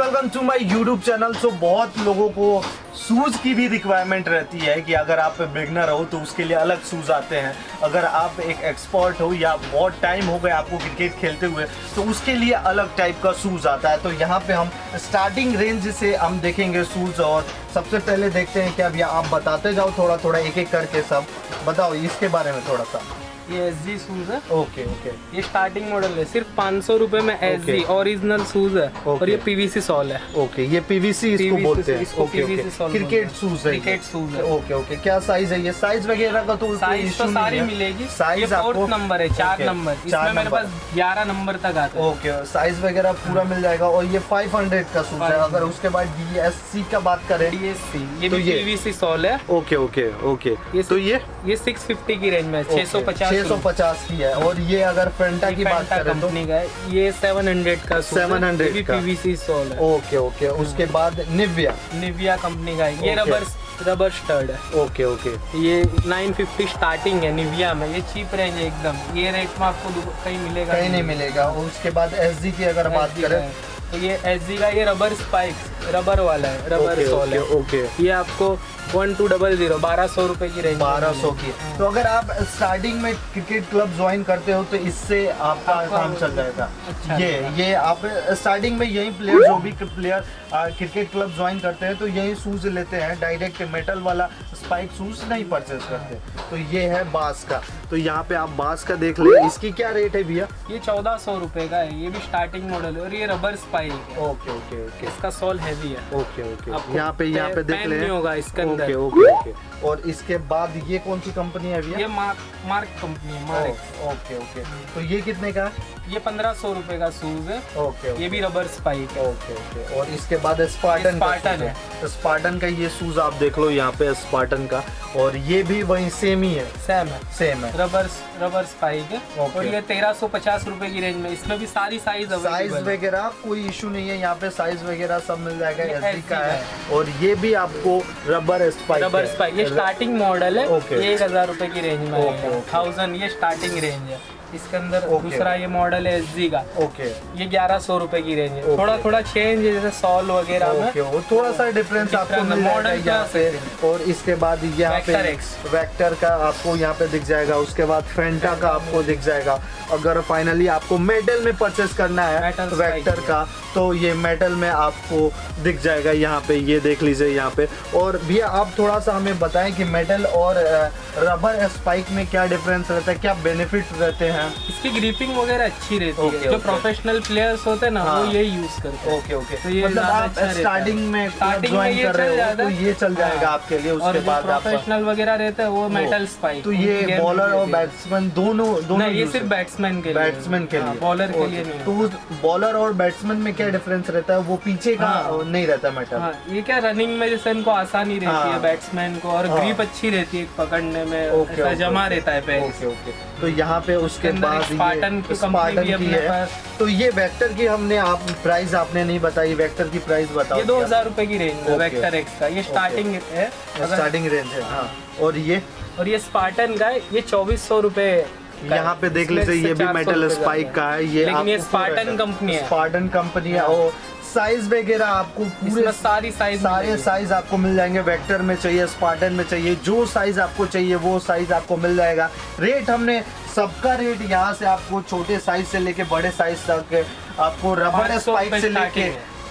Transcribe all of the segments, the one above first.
Welcome to my YouTube channel. So बहुत लोगों को शूज़ की भी रिक्वायरमेंट रहती है कि अगर आप बिगनर हो तो उसके लिए अलग शूज़ आते हैं, अगर आप एक एक्सपर्ट हो या बहुत टाइम हो गया आपको क्रिकेट खेलते हुए तो उसके लिए अलग टाइप का शूज़ आता है। तो यहाँ पे हम स्टार्टिंग रेंज से हम देखेंगे शूज़। और सबसे पहले देखते हैं कि अब आप बताते जाओ थोड़ा थोड़ा एक एक करके, सब बताओ इसके बारे में थोड़ा सा। ये SG शूज है। Okay okay. ये स्टार्टिंग मॉडल है, सिर्फ 500 रुपए में SG ओरिजिनल शूज है। और ये PVC सॉल है। ओके, ये PVC इसको बोलते हैं। इसको PVC सॉल क्रिकेट शूज है। क्रिकेट शूज है। Okay okay. क्या साइज है ये? साइज वगैरह का तो साइज तो सारी मिलेगी। साइज आपको 4 नंबर है, 4 नंबर। इसमें मेरे पास 11 नंबर तक आता है। ओके, साइज वगैरह पूरा मिल जाएगा। और ये 500 का शूज है। अगर उसके बाद DSC का बात करें, DSC ये भी PVC सॉल है। Okay okay okay. तो ये 650 की रेंज में 650 की है। और ये अगर फेंटा की बात करें तो कंपनी का है, ये 700 का 700 का PVC सॉल है। Okay okay. उसके बाद निविया कंपनी का है, ये रबर स्टड है। Okay okay. ये 950 स्टार्टिंग है निविया में। ये चीप रेंज है एकदम, ये रेट में आपको कहीं मिलेगा कहीं नहीं मिलेगा। और उसके बाद SG की अगर बात करें तो ये SG का ये रबर स्पाइक्स, रबर वाला है, रबर सॉल है। ओके। ये आपको 1200 1200 रुपए की रेंज, 1200 की। तो अगर आप स्टार्टिंग में क्रिकेट क्लब ज्वाइन करते हो तो इससे आपका काम चल जाएगा। अच्छा, ये आप स्टार्टिंग में यही प्लेयर जो भी प्लेयर क्रिकेट क्लब ज्वाइन करते हैं तो यही शूज लेते हैं, डायरेक्ट मेटल वाला स्पाइक शूज नहीं परचेज करते। तो ये है बास का। तो यहाँ पे आप बास का देख ले, इसकी क्या रेट है भैया? ये 1400 रुपए का है। ये भी स्टार्टिंग मॉडल है और ये रबर स्पाइक है। Okay okay okay. इसका सॉल हैवी है। Okay okay. यहाँ पे देख ले, होगा इसके अंदर। Okay okay okay. और इसके बाद ये कौन सी कंपनी है भैया? ये मार्क कंपनी है, मार्क। Okay okay. तो ये कितने का? ये 1500 रुपए का शूज है। ओके। ये भी रबर स्पाइक है। Okay okay. और इसके बाद स्पार्टन है। स्पार्टन का ये शूज आप देख लो यहाँ पे, स्पार्टन का। और ये भी वही सेम ही है, सेम है रबर स्पाइक है। और ये 1350 रुपए की रेंज में। इसमें भी सारी साइज वगैरह कोई इशू नहीं है। यहाँ पे साइज वगैरह सब मिल जाएगा। SG का है। और ये भी आपको रबर स्पाइक। ये स्टार्टिंग मॉडल है। 1000 रुपए की रेंज में, 1000 ये स्टार्टिंग रेंज है। इसके अंदर दूसरा ये मॉडल है SG का। ओके। ये 1100 रुपए की रेंज है। थोड़ा थोड़ा चेंज है, जैसे सॉल वगैरह में थोड़ा सा डिफरेंस आपको मिल जाएगा यहाँ पे। और इसके बाद यहाँ पे वेक्टर का आपको यहाँ पे दिख जाएगा। उसके बाद फेंटा का आपको दिख जाएगा। अगर फाइनली आपको मेटल में परचेस करना है वेक्टर का तो ये मेटल में आपको दिख जाएगा यहाँ पे, ये देख लीजिए यहाँ पे। और भैया आप थोड़ा सा हमें बताएं कि मेटल और रबर स्पाइक में क्या डिफरेंस रहता है, क्या बेनिफिट रहते हैं? इसकी ग्रिपिंग वगैरह अच्छी रहती है। जो प्रोफेशनल प्लेयर्स होते हैं ना, वो यही यूज करते हैं। Okay okay. तो ये मतलब आप स्टार्टिंग में ज्वाइन कर रहे हो तो ये चल जाएगा आपके लिए। उसके बाद प्रोफेशनल वगैरह रहता है वो मेटल स्पाइक। तो ये बॉलर और बैट्समैन दोनों ये सिर्फ बैट्समैन के लिए, बॉलर के लिए नहीं। तो बॉलर और बैट्समैन में क्या डिफरेंस रहता है? वो पीछे का नहीं रहता मेटल। ये क्या रनिंग में जैसे इनको आसानी रहती है बैट्समैन को, और ग्रिप अच्छी रहती है पकड़ने में, जमा रहता है पैर। Okay okay. तो यहाँ पे उसके बाद स्पार्टन की है। तो ये वेक्टर की हमने प्राइस आपने नहीं बताई, वेक्टर की प्राइस बताओ। ये 2000 रुपए की रेंज है वेक्टर X का। ये स्टार्टिंग है, स्टार्टिंग रेंज है। हाँ। और ये स्पार्टन का है, ये 2400 रुपए। यहाँ पे देख लीजिए, ये भी मेटल स्पाइक का है। ये स्पार्टन कंपनी है। स्पार्टन कंपनी है। और साइज वगैरह आपको पूरे सारे साइज आपको मिल जाएंगे। वेक्टर में चाहिए, स्पार्टन में चाहिए, जो साइज आपको चाहिए वो साइज आपको मिल जाएगा। रेट हमने सबका रेट यहाँ से आपको छोटे साइज से लेके बड़े साइज तक, आपको रबर स्पाइक से लेके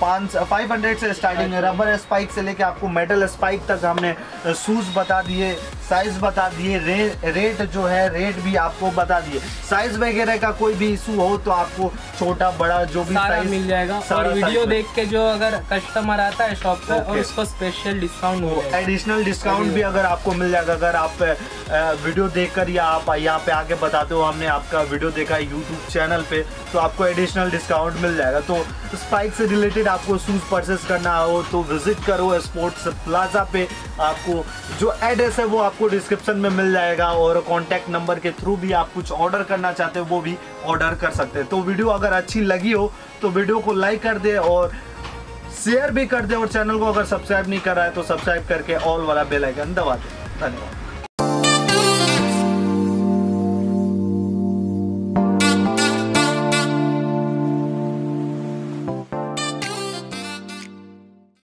500 से स्टार्टिंग है। रबर स्पाइक से लेके आपको मेटल स्पाइक तक हमने शूज बता दिए, साइज बता दिए, रेट जो है रेट भी आपको बता दिए। साइज वगैरह का कोई भी इशू हो तो आपको छोटा बड़ा जो भी साइज मिल जाएगा। और वीडियो देख के जो अगर कस्टमर आता है शॉप पे और उसको स्पेशल डिस्काउंट मिलेगा, एडिशनल डिस्काउंट भी अगर आपको मिल जाएगा। अगर आप वीडियो देखकर या आप यहाँ पे आके बताते हो हमने आपका वीडियो देखा है यूट्यूब चैनल पे, तो आपको एडिशनल डिस्काउंट मिल जाएगा। तो स्पाइक से रिलेटेड आपको शूज परचेस करना हो तो विजिट करो स्पोर्ट्स प्लाजा पे। आपको जो एड्रेस है वो आपको डिस्क्रिप्शन में मिल जाएगा। और कॉन्टैक्ट नंबर के थ्रू भी आप कुछ ऑर्डर करना चाहते हो वो भी ऑर्डर कर सकते हैं। तो वीडियो अगर अच्छी लगी हो तो वीडियो को लाइक कर दे और शेयर भी कर दे। और चैनल को अगर सब्सक्राइब नहीं कर रहा है तो सब्सक्राइब करके ऑल वाला बेल आइकन दबा दे। धन्यवाद।